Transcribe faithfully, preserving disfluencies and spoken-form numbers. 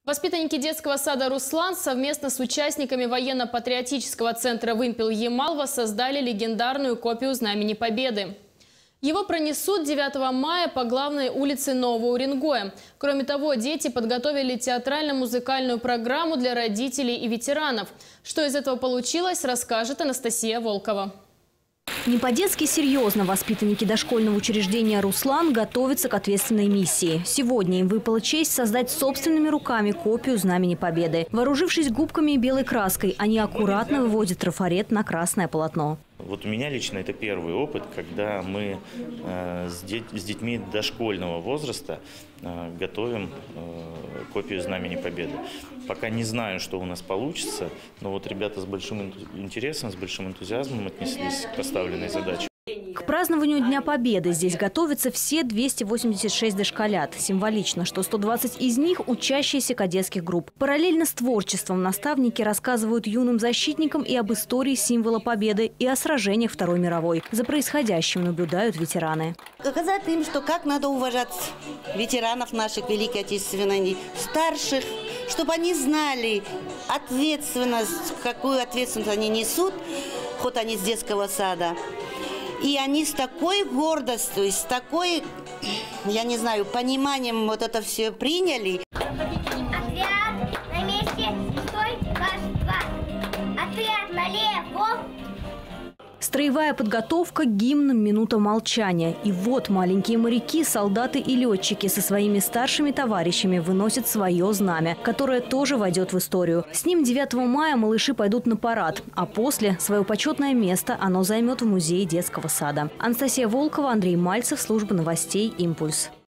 Воспитанники детского сада «Руслан» совместно с участниками военно-патриотического центра «Вымпел» Ямал воссоздали легендарную копию Знамени Победы. Его пронесут девятого мая по главной улице Нового Уренгоя. Кроме того, дети подготовили театрально-музыкальную программу для родителей и ветеранов. Что из этого получилось, расскажет Анастасия Волкова. Не по-детски серьезно воспитанники дошкольного учреждения «Руслан» готовятся к ответственной миссии. Сегодня им выпала честь создать собственными руками копию Знамени Победы. Вооружившись губками и белой краской, они аккуратно выводят трафарет на красное полотно. Вот у меня лично это первый опыт, когда мы э, с, дет, с детьми дошкольного возраста э, готовим э, копию Знамени Победы. Пока не знаю, что у нас получится, но вот ребята с большим интересом, с большим энтузиазмом отнеслись к поставленной задаче. К празднованию Дня Победы здесь готовятся все двести восемьдесят шесть дошколят. Символично, что сто двадцать из них – учащиеся кадетских групп. Параллельно с творчеством наставники рассказывают юным защитникам и об истории символа Победы, и о сражениях Второй мировой. За происходящим наблюдают ветераны. Сказать им, что как надо уважать ветеранов наших Великой Отечественной, старших, чтобы они знали ответственность, какую ответственность они несут, хоть они с детского сада. И они с такой гордостью, с такой, я не знаю, пониманием вот это все приняли. Отряд на месте, стой, раз, два. Отряд налево. Строевая подготовка, гимн, минута молчания. И вот маленькие моряки, солдаты и летчики со своими старшими товарищами выносят свое знамя, которое тоже войдет в историю. С ним девятого мая малыши пойдут на парад, а после свое почетное место оно займет в музее детского сада. Анастасия Волкова, Андрей Мальцев, служба новостей «Импульс».